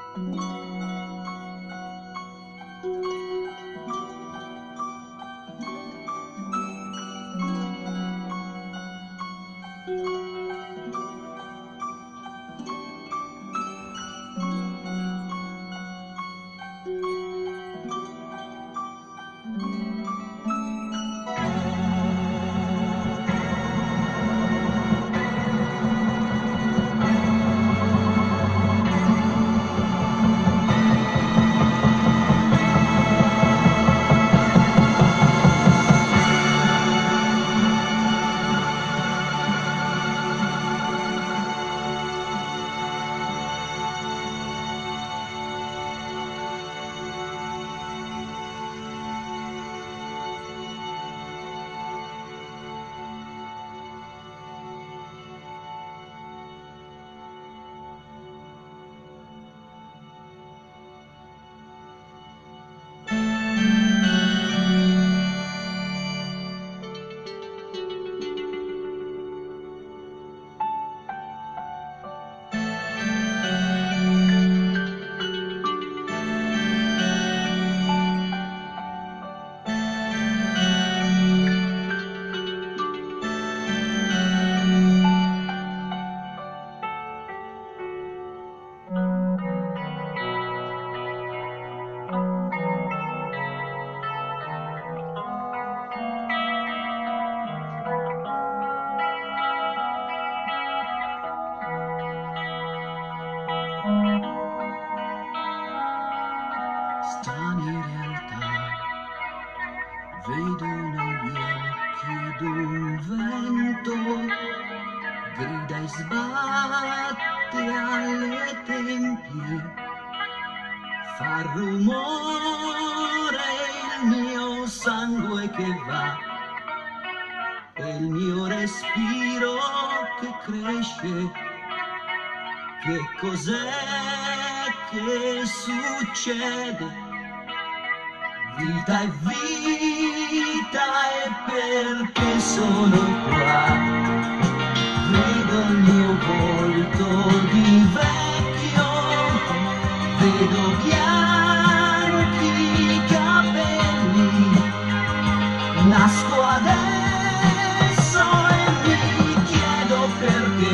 Strane realtà vedo negli occhi d'un vento, grida e sbatte alle tempie, fa rumore il mio sangue che va, e il mio respiro che cresce. Che cos'è che succede? Vita e vita, e perché sono qua? Vedo il mio volto di vecchio, vedo bianchi capelli, nasco adesso e mi chiedo perché.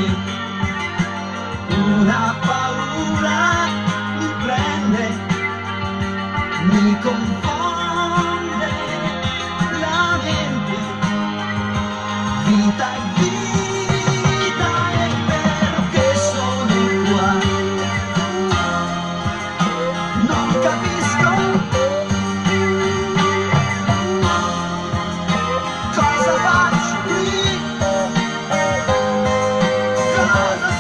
Una paura mi prende, mi confonde la mente. Vita e vita, e perché sono qua? Non capisco cosa faccio qui, cosa